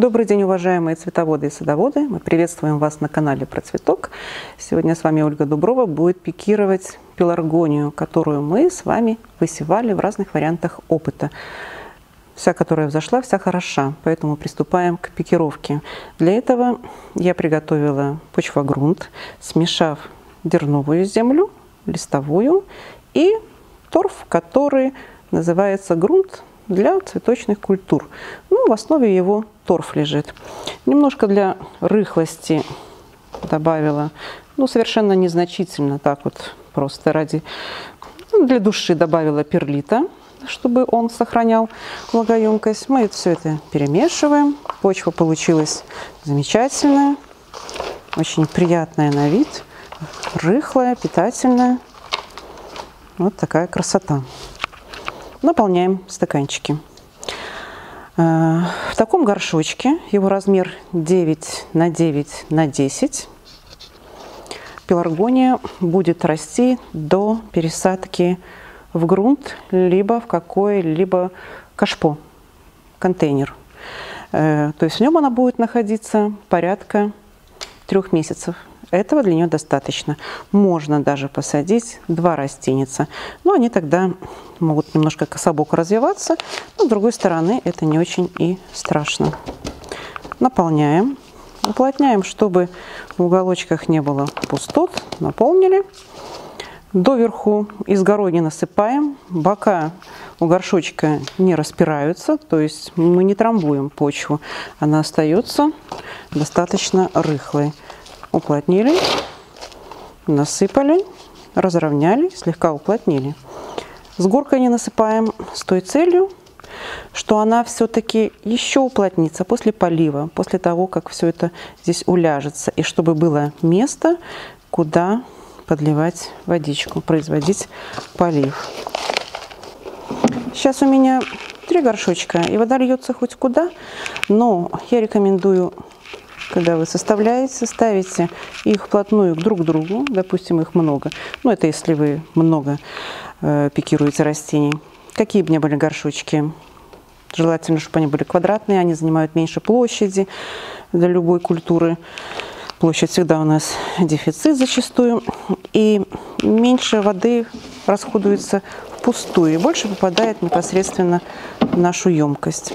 Добрый день, уважаемые цветоводы и садоводы. Мы приветствуем вас на канале Про Цветок. Сегодня с вами Ольга Дуброва будет пикировать пеларгонию, которую мы с вами высевали в разных вариантах опыта. Вся, которая взошла, вся хороша, поэтому приступаем к пикировке. Для этого я приготовила почвогрунт, смешав дерновую землю, листовую и торф, который называется грунт для цветочных культур. Ну, в основе его торф лежит. Немножко для рыхлости добавила, совершенно незначительно, так вот просто ради, для души добавила перлита, чтобы он сохранял влагоемкость. Мы все это перемешиваем. Почва получилась замечательная, очень приятная на вид, рыхлая, питательная. Вот такая красота. Наполняем стаканчики. В таком горшочке, его размер 9 на 9 на 10, пеларгония будет расти до пересадки в грунт, либо в какой-либо кашпо, контейнер. То есть в нем она будет находиться порядка 3 месяцев. Этого для нее достаточно. Можно даже посадить 2 растеница, но они тогда могут немножко кособоко развиваться, но с другой стороны это не очень и страшно. Наполняем, уплотняем, чтобы в уголочках не было пустот. Наполнили. Доверху изгородни насыпаем, бока у горшочка не распираются, то есть мы не трамбуем почву, она остается достаточно рыхлой. Уплотнили, насыпали, разровняли, слегка уплотнили. С горкой не насыпаем с той целью, что она все-таки еще уплотнится после полива, после того, как все это здесь уляжется, и чтобы было место, куда подливать водичку, производить полив. Сейчас у меня 3 горшочка, и вода льется хоть куда, но я рекомендую, когда вы составляете, ставите их вплотную друг к другу, допустим, их много. Это если вы много пикируете растений. Какие бы ни были горшочки, желательно, чтобы они были квадратные, они занимают меньше площади для любой культуры. Площадь всегда у нас дефицит зачастую, и меньше воды расходуется впустую, и больше попадает непосредственно в нашу емкость.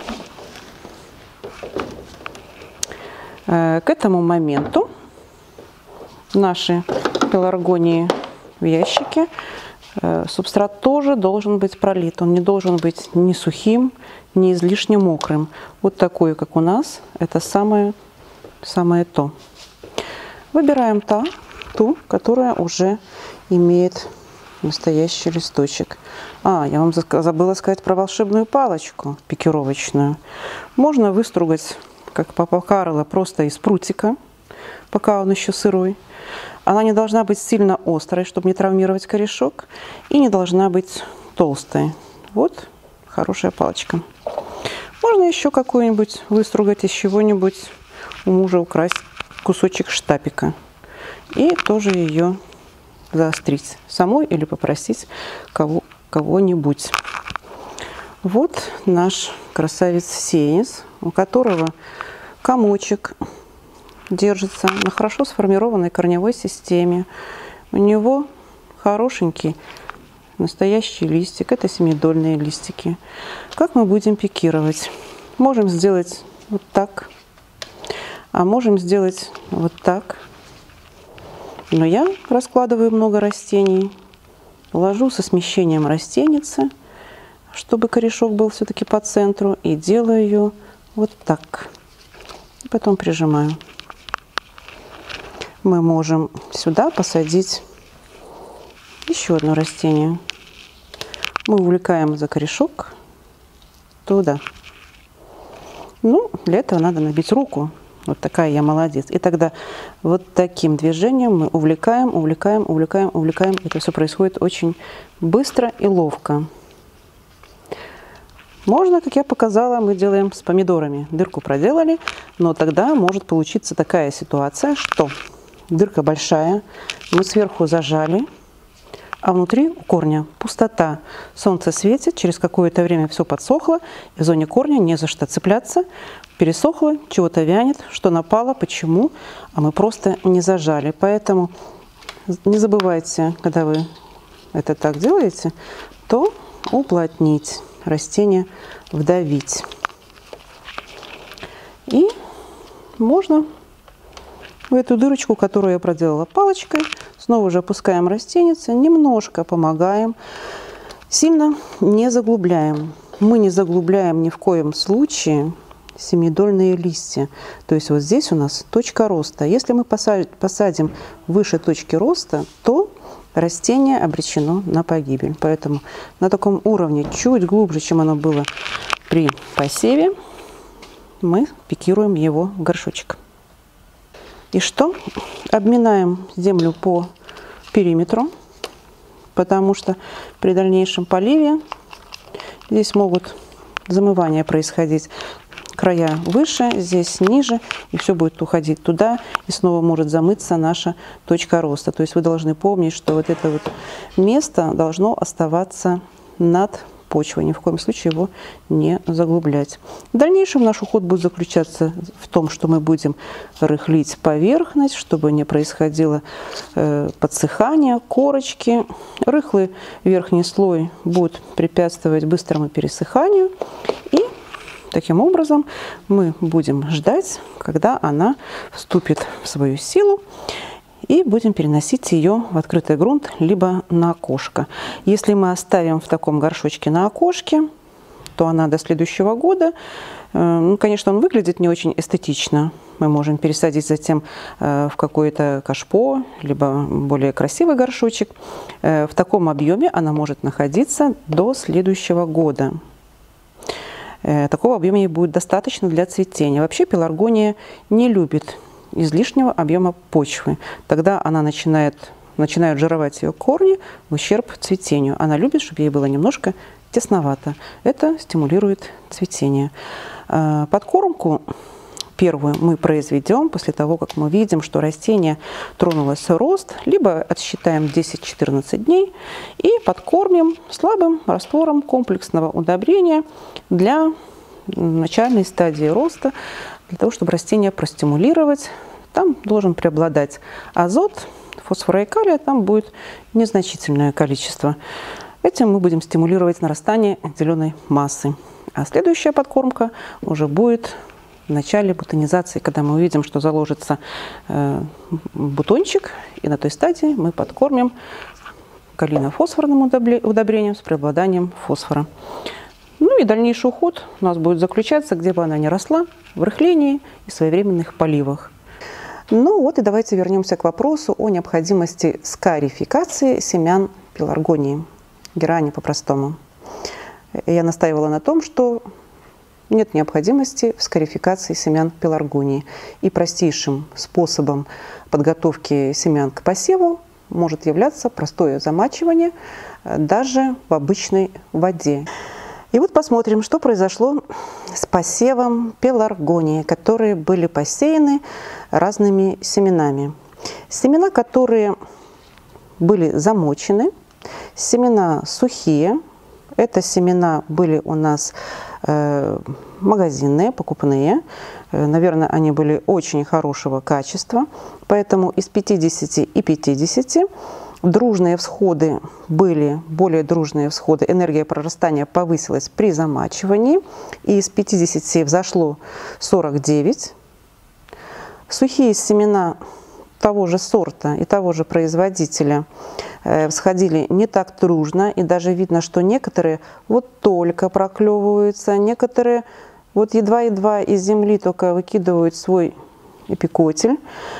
К этому моменту наши пеларгонии в ящике, субстрат тоже должен быть пролит. Он не должен быть ни сухим, ни излишне мокрым. Вот такой, как у нас, это самое то. Выбираем ту, которая уже имеет настоящий листочек. Я вам забыла сказать про волшебную палочку пикировочную. Можно выстругать, как папа Карло, просто из прутика, пока он еще сырой. Она не должна быть сильно острой, чтобы не травмировать корешок, и не должна быть толстой. Вот хорошая палочка. Можно еще какую-нибудь выстругать из чего-нибудь, у мужа украсть кусочек штапика и тоже ее заострить самой или попросить кого-нибудь. Вот наш красавец-сеянец, у которого комочек держится на хорошо сформированной корневой системе. У него хорошенький настоящий листик. Это семидольные листики. Как мы будем пикировать? Можем сделать вот так, а можем сделать вот так. Но я раскладываю много растений, ложу со смещением растеницы, чтобы корешок был все-таки по центру, и делаю ее вот так. И потом прижимаю. Мы можем сюда посадить еще одно растение. Мы увлекаем за корешок туда. Для этого надо набить руку. Вот такая я молодец. И тогда вот таким движением мы увлекаем, увлекаем, увлекаем, увлекаем. Это все происходит очень быстро и ловко. Можно, как я показала, мы делаем с помидорами. Дырку проделали, но тогда может получиться такая ситуация, что дырка большая, мы сверху зажали, а внутри у корня пустота. Солнце светит, через какое-то время все подсохло, и в зоне корня не за что цепляться. пересохло, чего-то вянет, что напало, почему, а мы просто не зажали. Поэтому не забывайте, когда вы это так делаете, то уплотнить растение, вдавить. И можно в эту дырочку, которую я проделала палочкой, снова же опускаем растение, немножко помогаем, сильно не заглубляем. Мы не заглубляем ни в коем случае семидольные листья. То есть вот здесь у нас точка роста. Если мы посадим выше точки роста, то растение обречено на погибель. Поэтому на таком уровне, чуть глубже, чем оно было при посеве, мы пикируем его в горшочек. И что? Обминаем землю по периметру, потому что при дальнейшем поливе здесь могут замывания происходить. Края выше, здесь ниже, и все будет уходить туда, и снова может замыться наша точка роста. То есть вы должны помнить, что вот это вот место должно оставаться над почвой, ни в коем случае его не заглублять. В дальнейшем наш уход будет заключаться в том, что мы будем рыхлить поверхность, чтобы не происходило подсыхание корочки. Рыхлый верхний слой будет препятствовать быстрому пересыханию, и таким образом мы будем ждать, когда она вступит в свою силу, и будем переносить ее в открытый грунт, либо на окошко. Если мы оставим в таком горшочке на окошке, то она до следующего года, ну, конечно, он выглядит не очень эстетично. Мы можем пересадить затем в какое-то кашпо, либо более красивый горшочек. В таком объеме она может находиться до следующего года. Такого объема ей будет достаточно для цветения. Вообще пеларгония не любит излишнего объема почвы. Тогда она начинают жировать ее корни в ущерб цветению. Она любит, чтобы ей было немножко тесновато. Это стимулирует цветение. Подкормку первую мы произведем после того, как мы видим, что растение тронулось в рост, либо отсчитаем 10-14 дней и подкормим слабым раствором комплексного удобрения для начальной стадии роста, для того, чтобы растение простимулировать. Там должен преобладать азот, фосфора и калия, там будет незначительное количество. Этим мы будем стимулировать нарастание зеленой массы. А следующая подкормка уже будет в начале бутонизации, когда мы увидим, что заложится бутончик, и на той стадии мы подкормим калийно-фосфорным удобрением с преобладанием фосфора. Ну и дальнейший уход у нас будет заключаться, где бы она ни росла, в рыхлении и своевременных поливах. Ну вот и давайте вернемся к вопросу о необходимости скарификации семян пеларгонии, герани по-простому. Я настаивала на том, что нет необходимости в скарификации семян пеларгонии. И простейшим способом подготовки семян к посеву может являться простое замачивание даже в обычной воде. И вот посмотрим, что произошло с посевом пеларгонии, которые были посеяны разными семенами. Семена, которые были замочены, семена сухие. Это семена были у нас магазинные, покупные. Наверное, они были очень хорошего качества. Поэтому из 50 и 50 дружные всходы были, более дружные всходы. Энергия прорастания повысилась при замачивании. И из 50 взошло 49. Сухие семена того же сорта и того же производителя всходили не так дружно. И даже видно, что некоторые вот только проклевываются, некоторые вот едва-едва из земли только выкидывают свой эпикотель,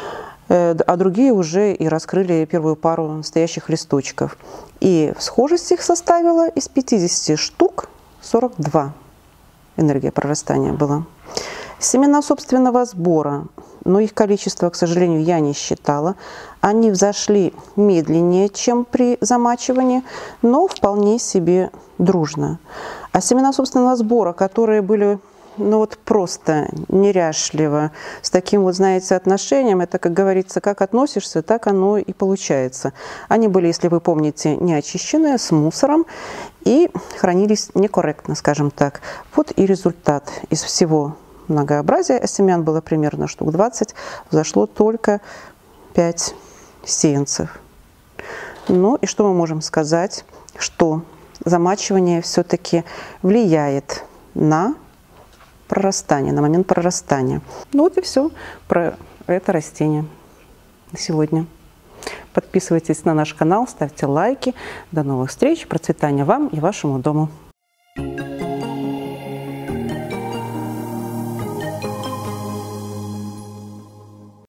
а другие уже и раскрыли первую пару настоящих листочков. И схожесть их составила из 50 штук 42. Энергия прорастания была. Семена собственного сбора, но их количество, к сожалению, я не считала. Они взошли медленнее, чем при замачивании, но вполне себе дружно. А семена собственного сбора, которые были ну вот просто неряшливо, с таким вот, знаете, отношением, это, как говорится, как относишься, так оно и получается. Они были, если вы помните, не очищенные, с мусором и хранились некорректно, скажем так. Вот и результат из всего многообразие, а семян было примерно штук 20, взошло только 5 сеянцев. Ну и что мы можем сказать? Что замачивание все-таки влияет на прорастание, на момент прорастания. Ну вот и все про это растение на сегодня. Подписывайтесь на наш канал, ставьте лайки. До новых встреч, процветания вам и вашему дому.